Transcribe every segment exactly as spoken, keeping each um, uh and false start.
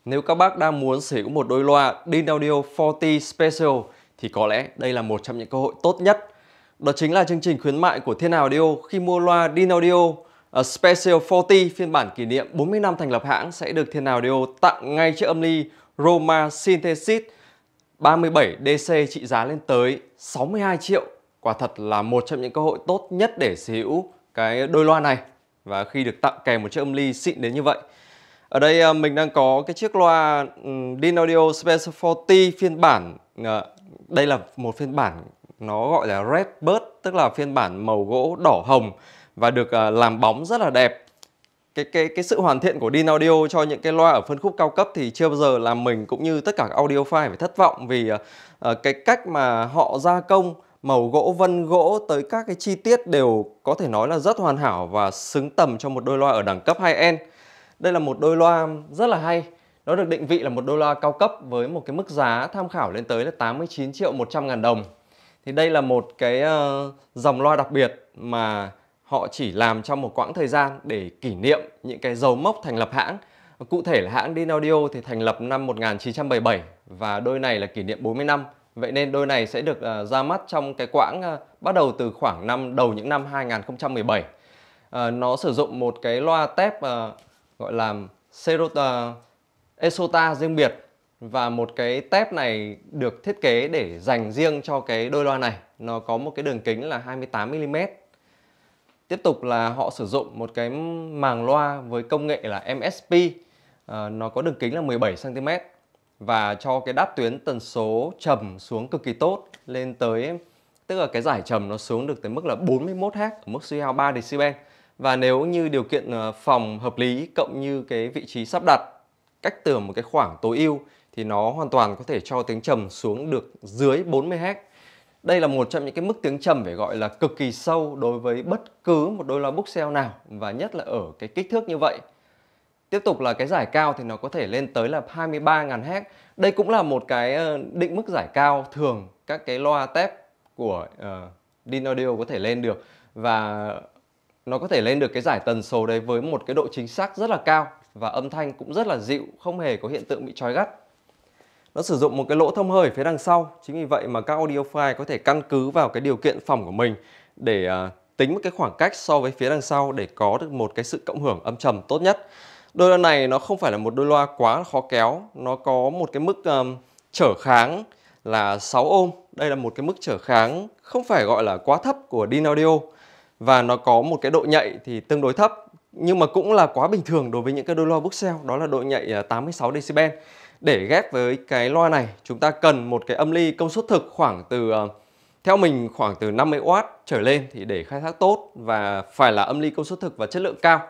Nếu các bác đang muốn sở hữu một đôi loa Dynaudio bốn mươi Special thì có lẽ đây là một trong những cơ hội tốt nhất. Đó chính là chương trình khuyến mại của Thiên Hà Audio khi mua loa Dynaudio uh, Special bốn mươi phiên bản kỷ niệm bốn mươi năm thành lập hãng sẽ được Thiên Hà Audio tặng ngay chiếc âm ly Roma Synthesis ba mươi bảy D C trị giá lên tới sáu mươi hai triệu. Quả thật là một trong những cơ hội tốt nhất để sở hữu cái đôi loa này và khi được tặng kèm một chiếc âm ly xịn đến như vậy. Ở đây mình đang có cái chiếc loa Dynaudio Special bốn mươi phiên bản, đây là một phiên bản nó gọi là Red Bird, tức là phiên bản màu gỗ đỏ hồng và được làm bóng rất là đẹp. Cái, cái, cái sự hoàn thiện của Dynaudio cho những cái loa ở phân khúc cao cấp thì chưa bao giờ làm mình cũng như tất cả các audiophile phải thất vọng, vì uh, cái cách mà họ gia công màu gỗ, vân gỗ tới các cái chi tiết đều có thể nói là rất hoàn hảo và xứng tầm cho một đôi loa ở đẳng cấp high-end. Đây là một đôi loa rất là hay. Nó được định vị là một đôi loa cao cấp với một cái mức giá tham khảo lên tới là tám mươi chín triệu một trăm ngàn đồng. Thì đây là một cái uh, dòng loa đặc biệt mà họ chỉ làm trong một quãng thời gian để kỷ niệm những cái dấu mốc thành lập hãng. Cụ thể là hãng Dynaudio thì thành lập năm một nghìn chín trăm bảy mươi bảy và đôi này là kỷ niệm bốn mươi năm. Vậy nên đôi này sẽ được uh, ra mắt trong cái quãng uh, bắt đầu từ khoảng năm đầu những năm hai nghìn không trăm mười bảy. Uh, nó sử dụng một cái loa tép uh, gọi là Serota, Esota riêng biệt, và một cái tép này được thiết kế để dành riêng cho cái đôi loa này. Nó có một cái đường kính là hai mươi tám mi li mét. Tiếp tục là họ sử dụng một cái màng loa với công nghệ là M S P, à, nó có đường kính là mười bảy xăng ti mét và cho cái đáp tuyến tần số trầm xuống cực kỳ tốt, lên tới, tức là cái giải trầm nó xuống được tới mức là bốn mươi mốt héc ở mức suy hao ba decibel. Và nếu như điều kiện phòng hợp lý cộng như cái vị trí sắp đặt cách tường một cái khoảng tối ưu thì nó hoàn toàn có thể cho tiếng trầm xuống được dưới bốn mươi héc. Đây là một trong những cái mức tiếng trầm phải gọi là cực kỳ sâu đối với bất cứ một đôi loa Bookshelf nào, và nhất là ở cái kích thước như vậy. Tiếp tục là cái giải cao thì nó có thể lên tới là hai mươi ba nghìn héc. Đây cũng là một cái định mức giải cao thường các cái loa tép của uh, Dynaudio có thể lên được, và nó có thể lên được cái giải tần số đấy với một cái độ chính xác rất là cao và âm thanh cũng rất là dịu, không hề có hiện tượng bị chói gắt. Nó sử dụng một cái lỗ thông hơi ở phía đằng sau, chính vì vậy mà các audiophile có thể căn cứ vào cái điều kiện phòng của mình để uh, tính một cái khoảng cách so với phía đằng sau để có được một cái sự cộng hưởng âm trầm tốt nhất. Đôi loa này nó không phải là một đôi loa quá khó kéo, nó có một cái mức um, trở kháng là sáu ôm. Đây là một cái mức trở kháng không phải gọi là quá thấp của Dynaudio, và nó có một cái độ nhạy thì tương đối thấp nhưng mà cũng là quá bình thường đối với những cái đôi loa Bookshelf, đó là độ nhạy tám mươi sáu decibel. Để ghép với cái loa này chúng ta cần một cái âm ly công suất thực khoảng từ theo mình khoảng từ năm mươi oát trở lên thì để khai thác tốt, và phải là âm ly công suất thực và chất lượng cao.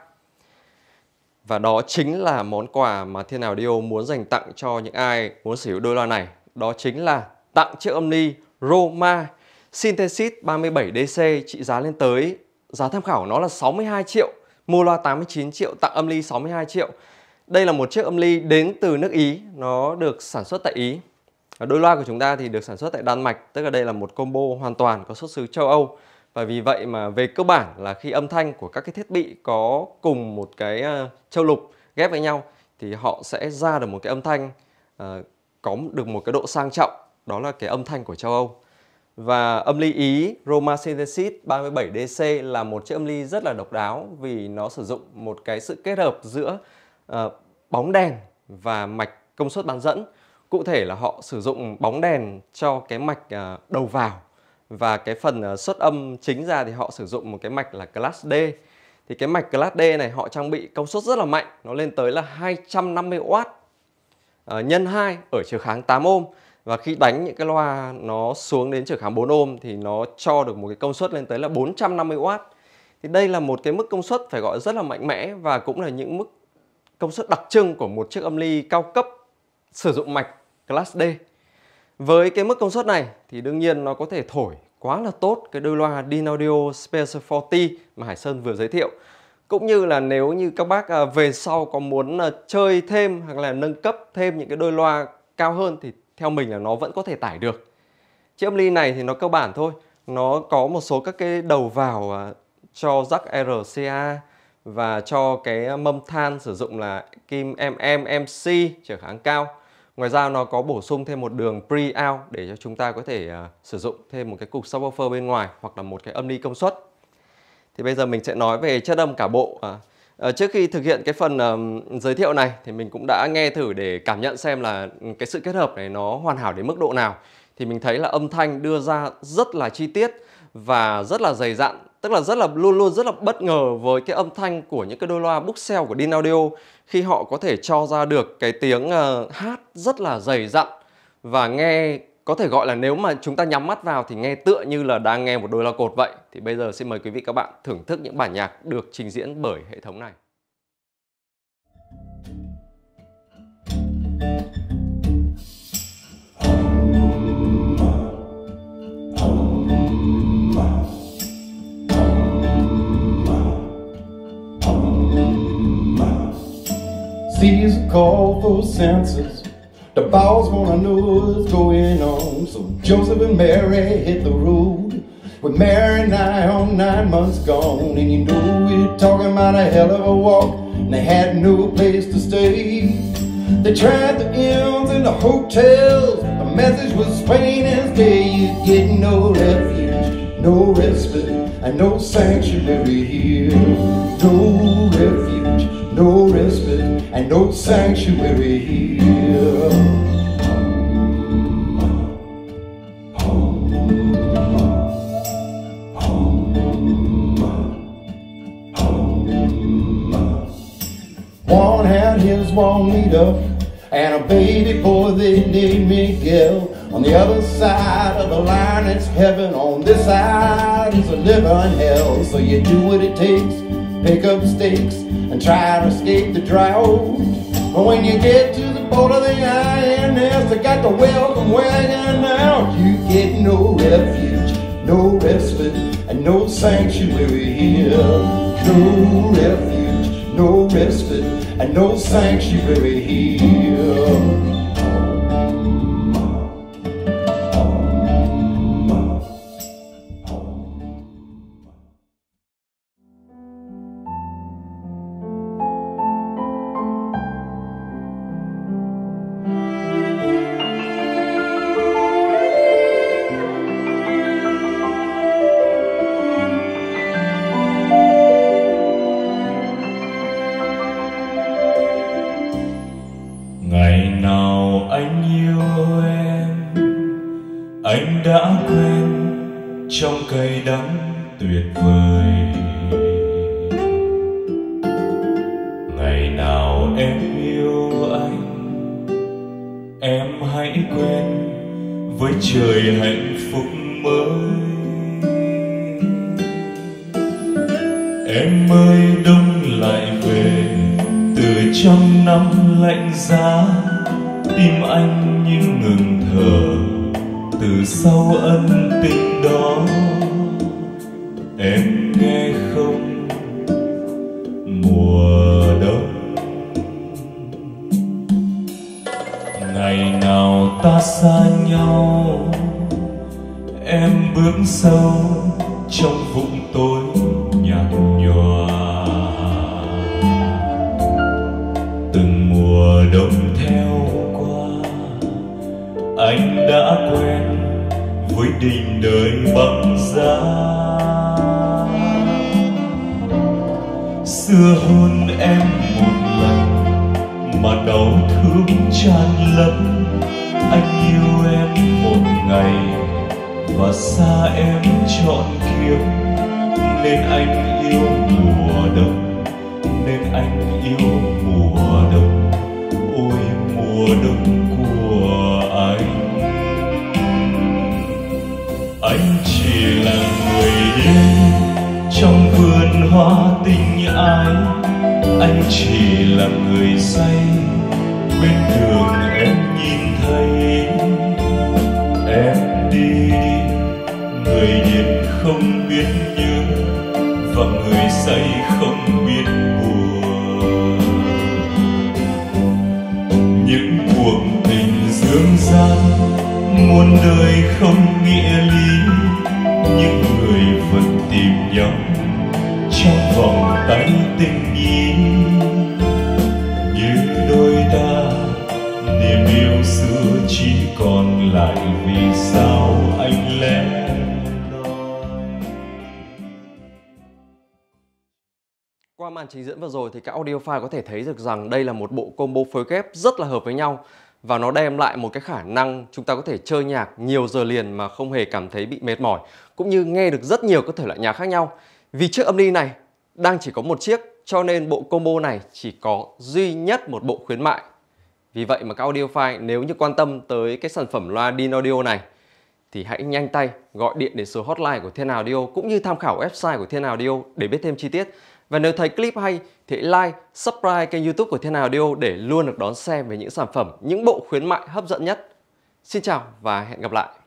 Và đó chính là món quà mà Thiên Hà Audio muốn dành tặng cho những ai muốn sở hữu đôi loa này. Đó chính là tặng chiếc âm ly Roma Synthesis ba mươi bảy D C trị giá lên tới, giá tham khảo nó là sáu mươi hai triệu, mua loa tám mươi chín triệu, tặng âm ly sáu mươi hai triệu. Đây là một chiếc âm ly đến từ nước Ý, nó được sản xuất tại Ý. Đôi loa của chúng ta thì được sản xuất tại Đan Mạch, tức là đây là một combo hoàn toàn có xuất xứ châu Âu. Và vì vậy mà về cơ bản là khi âm thanh của các cái thiết bị có cùng một cái châu lục ghép với nhau thì họ sẽ ra được một cái âm thanh uh, có được một cái độ sang trọng, đó là cái âm thanh của châu Âu. Và âm ly Ý Roma Synthesis ba mươi bảy D C là một chiếc âm ly rất là độc đáo vì nó sử dụng một cái sự kết hợp giữa uh, bóng đèn và mạch công suất bán dẫn. Cụ thể là họ sử dụng bóng đèn cho cái mạch uh, đầu vào, và cái phần uh, xuất âm chính ra thì họ sử dụng một cái mạch là Class D. Thì cái mạch Class D này họ trang bị công suất rất là mạnh, nó lên tới là hai trăm năm mươi oát uh, nhân hai ở trở kháng tám ôm. Và khi đánh những cái loa nó xuống đến trở kháng bốn ôm thì nó cho được một cái công suất lên tới là bốn trăm năm mươi oát. Thì đây là một cái mức công suất phải gọi rất là mạnh mẽ, và cũng là những mức công suất đặc trưng của một chiếc âm ly cao cấp sử dụng mạch Class D. Với cái mức công suất này thì đương nhiên nó có thể thổi quá là tốt cái đôi loa Dynaudio Special bốn mươi mà Hải Sơn vừa giới thiệu. Cũng như là nếu như các bác về sau có muốn chơi thêm hoặc là nâng cấp thêm những cái đôi loa cao hơn thì theo mình là nó vẫn có thể tải được. Chiếc âm ly này thì nó cơ bản thôi, nó có một số các cái đầu vào cho jack R C A và cho cái mâm than sử dụng là kim em em em xê trở kháng cao. Ngoài ra nó có bổ sung thêm một đường pre-out để cho chúng ta có thể uh, sử dụng thêm một cái cục subwoofer bên ngoài hoặc là một cái âm ly công suất. Thì bây giờ mình sẽ nói về chất âm cả bộ. À, à, trước khi thực hiện cái phần uh, giới thiệu này thì mình cũng đã nghe thử để cảm nhận xem là cái sự kết hợp này nó hoàn hảo đến mức độ nào. Thì mình thấy là âm thanh đưa ra rất là chi tiết và rất là dày dặn, tức là rất là luôn luôn rất là bất ngờ với cái âm thanh của những cái đôi loa Bookshelf của Dean Audio khi họ có thể cho ra được cái tiếng uh, hát rất là dày dặn và nghe có thể gọi là nếu mà chúng ta nhắm mắt vào thì nghe tựa như là đang nghe một đôi loa cột vậy. Thì bây giờ xin mời quý vị các bạn thưởng thức những bản nhạc được trình diễn bởi hệ thống này. Seas a call for senses. The boss wanna know what's going on. So Joseph and Mary hit the road, with Mary nigh on nine months gone. And you know we're talking about a hell of a walk, and they had no place to stay. They tried the inns and the hotels, the message was plain as day. You get no refuge, no respite, and no sanctuary here. No refuge, no respite, and no sanctuary here. One had his Juanita and a baby boy they named Miguel. On the other side of the line it's heaven, on this side is a living hell. So you do what it takes, pick up stakes and try to escape the drought. But when you get to the border of the I N S, they got the welcome wagon out. You get no refuge, no respite, and no sanctuary here. No refuge, no respite, and no sanctuary here. Ngày nào anh yêu em, anh đã quen trong cay đắng tuyệt vời. Ngày nào em yêu anh, em hãy quen với trời hạnh phúc mới. Em ơi đông lại về từ trong năm lạnh giá, tim anh như ngừng thở từ sau ân tình đó. Em nghe không, mùa đông ngày nào ta xa nhau, em bước sâu trong vũng tối nhạt nhòa. Từng mùa đông theo qua, anh đã quen với đình đời băng giá. Xưa hôn em một lần mà đau thương tràn lẫn. Anh yêu em một ngày và xa em trọn kiếp, nên anh yêu mùa đông, nên anh yêu mùa đông. Ôi mùa đông của anh, anh chỉ là người đi trong vườn hoa tình ái. Anh chỉ là người say bên đường em nhìn thấy. Em đi đi, người điên không biết nhớ và người say không biết buồn. Những cuộc tình dương gian muôn đời không nghĩa lý, những người vẫn tìm nhau trong vòng tay tình nhìn như đôi ta, niềm yêu xưa chỉ còn lại vì sao anh lẻ loi. Qua màn trình diễn vừa rồi thì các audiophile có thể thấy được rằng đây là một bộ combo phối ghép rất là hợp với nhau, và nó đem lại một cái khả năng chúng ta có thể chơi nhạc nhiều giờ liền mà không hề cảm thấy bị mệt mỏi, cũng như nghe được rất nhiều các thể loại nhạc khác nhau. Vì chiếc âm ly này đang chỉ có một chiếc, cho nên bộ combo này chỉ có duy nhất một bộ khuyến mại. Vì vậy mà các audiophile nếu như quan tâm tới cái sản phẩm loa Dynaudio này thì hãy nhanh tay gọi điện đến số hotline của Thiên Audio cũng như tham khảo website của Thiên Audio để biết thêm chi tiết. Và nếu thấy clip hay thì hãy like, subscribe kênh YouTube của Thiên Audio để luôn được đón xem về những sản phẩm, những bộ khuyến mại hấp dẫn nhất. Xin chào và hẹn gặp lại.